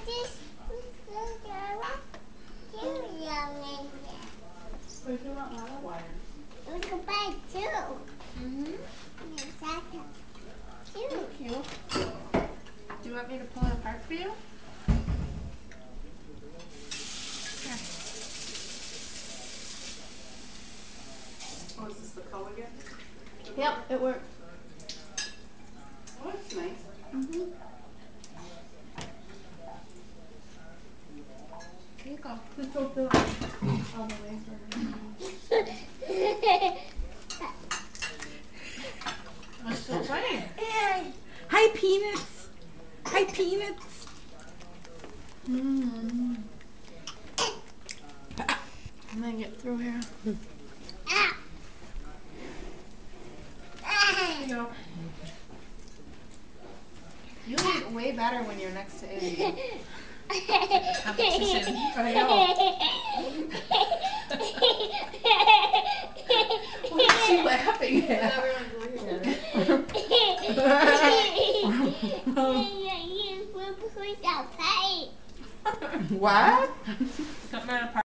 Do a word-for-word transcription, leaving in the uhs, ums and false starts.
Where's your lava wire? Look at that too. Mm-hmm. Cute. Thank you. Do you want me to pull it apart for you? Here. Oh, is this the color again? Yep, it works. Oh, that's nice. Mm-hmm. There you go. Please don't fill it all the way for me. I'm still playing. Hi, Peanuts. Hi, Peanuts. Mm-hmm. I'm gonna get through here. There you go. You eat way better when you're next to Izzy. Competition. I know. What is she laughing at? What? Something on a